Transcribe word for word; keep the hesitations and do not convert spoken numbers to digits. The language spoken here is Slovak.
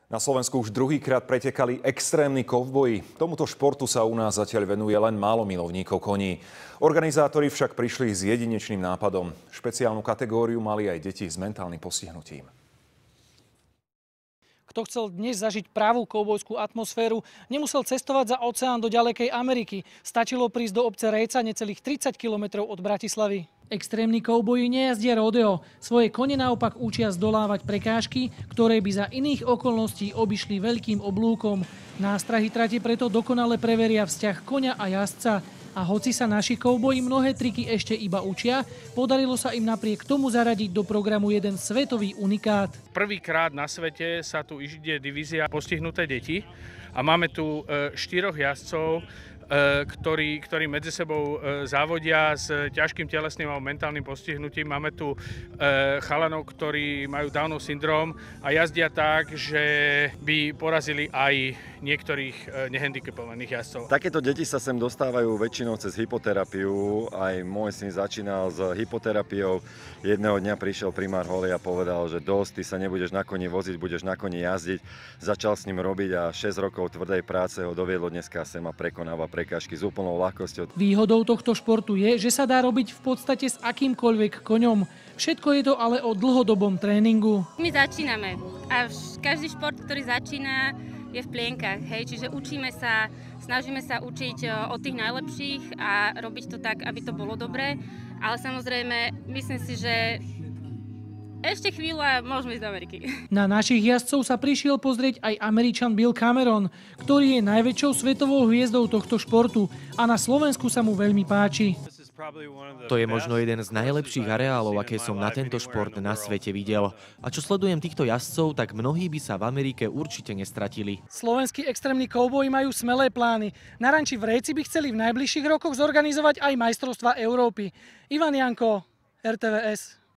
Na Slovensku už druhýkrát pretekali extrémni kovboji. Tomuto športu sa u nás zatiaľ venuje len málo milovníkov koní. Organizátori však prišli s jedinečným nápadom. Špeciálnu kategóriu mali aj deti s mentálnym postihnutím. Kto chcel dnes zažiť pravú kovbojskú atmosféru, nemusel cestovať za oceán do ďalekej Ameriky. Stačilo prísť do obce Rejca necelých tridsať kilometrov od Bratislavy. Extrémni kovboji nejazdia rodeo. Svoje kone naopak učia zdolávať prekážky, ktoré by za iných okolností obišli veľkým oblúkom. Nástrahy trate preto dokonale preveria vzťah koňa a jazdca. A hoci sa naši kovboji mnohé triky ešte iba učia, podarilo sa im napriek tomu zaradiť do programu jeden svetový unikát. Prvýkrát na svete sa tu ide divízia postihnuté deti a máme tu štyroch jazdcov, ktorí, ktorí medzi sebou závodia s ťažkým telesným a mentálnym postihnutím. Máme tu chalanov, ktorí majú Downov syndrom a jazdia tak, že by porazili aj niektorých nehandicapovaných jazdcov. Takéto deti sa sem dostávajú väčšinou cez hypoterapiu. Aj môj syn začínal s hypoterapiou. Jedného dňa prišiel primár Holej a povedal, že dosť, ty sa nebudeš na koni voziť, budeš na koni jazdiť. Začal s ním robiť a šesť rokov tvrdej práce ho doviedlo dneska sem a prekonáva prekážky s úplnou ľahkosťou. Výhodou tohto športu je, že sa dá robiť v podstate s akýmkoľvek koňom. Všetko je to ale o dlhodobom tréningu. My začíname a každý šport, ktorý začína, je v plienkach, hej, čiže učíme sa, snažíme sa učiť od tých najlepších a robiť to tak, aby to bolo dobré, ale samozrejme, myslím si, že ešte chvíľu a môžeme ísť do Ameriky. Na našich jazdcov sa prišiel pozrieť aj Američan Bill Cameron, ktorý je najväčšou svetovou hviezdou tohto športu a na Slovensku sa mu veľmi páči. To je možno jeden z najlepších areálov, aké som na tento šport na svete videl. A čo sledujem týchto jazdcov, tak mnohí by sa v Amerike určite nestratili. Slovenskí extrémni kovboji majú smelé plány. Na ranči v Rejci by chceli v najbližších rokoch zorganizovať aj majstrovstvá Európy. Ivan Janko, er té vé es.